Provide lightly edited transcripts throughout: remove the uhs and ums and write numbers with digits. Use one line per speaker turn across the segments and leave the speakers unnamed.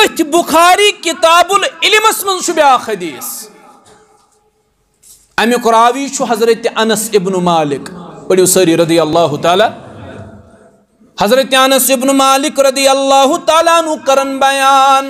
अथ बुखारी किताबुल इल्मस मं छु ब्याख हदीस अमुक रावी छु हजरत अनस इब्न मालिक पढ़ियो सारी रदी अल्लाह ताला हजरत अनस इब्न मालिक रदी अल्लाह ताला नु करन बयान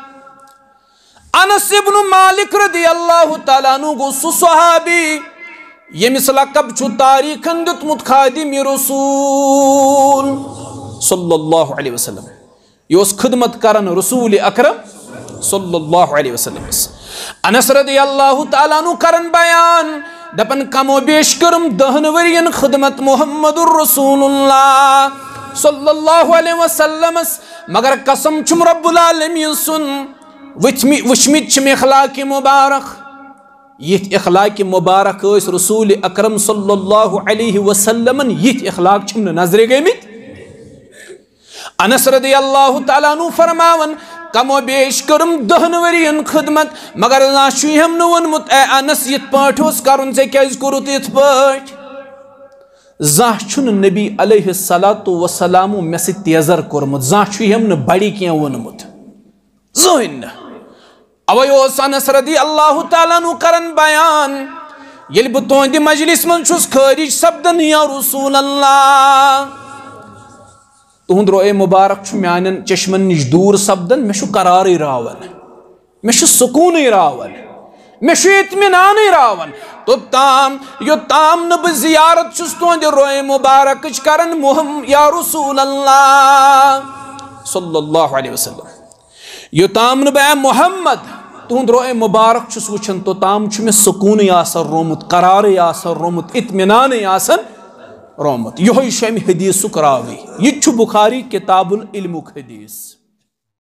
अनस इब्न मालिक रदी अल्लाह ताला नु गो सु सहाबी यमिस लकब छु तारीखन दितमुत खादिम रसूल सल्लल्लाहु अलैहि वसल्लम योस खिदमत करन रसूल अकरम सल्लल्लाहु अलैहि वसल्लम अनस रदी अल्लाह ताला नु करन बयान दपन कमो बेश करम 10 वरियन खिदमत मुहम्मदुर रसूलुल्लाह सल्लल्लाहु अलैहि वसल्लम मगर कसम छुम रब्बुल आलमीन सुन वचमित छम इखलाक मुबारक यिथ इखलाक मुबारक रसूल अकरम सल्लल्लाहु अलैहि वसल्लम यिथ इखलाक छम नजर गमित अनस रदी अल्लाह ताला नु फरमावन कमो बेश करम 10 वरियन खिदमत मगर ना हम नोनमुत ए अनस यिथ पाठ ओस करुन जे क्याज करुत यिथ पाठ जाह छुन नबी अलैहि सलातु वसलाम मे से तेजर कोरमुत जाह हम न बड़ी क्या वोनमुत जोइन अवय ओस अनस रदी अल्लाह ताला नु करन बयान येल ब तोंद मजलिस मन छुस खारिज सब्दन या रसूल अल्लाह तुहद रोए मुबारक मान चश्मन निश दूर सपदन मे करार रावन मे सुकून रावन मे इत्मीनान रावन तोताम योताम न बह जियारत छुस तुहद रोए मुबारक करन मुहम्मद या रसूल अल्लाह सल्लल्लाहु अलैहि वसल्लम योताम न बह मुहम्मद तुहद रोए मुबारक छुस वुचन तोताम मे सुकून आसन रोमुत करार आसन रोमुत इत्मीनान आसन रोमत यह शम हदीसुक रावी यह बुखारी किताबुल इल्मुक हदीस।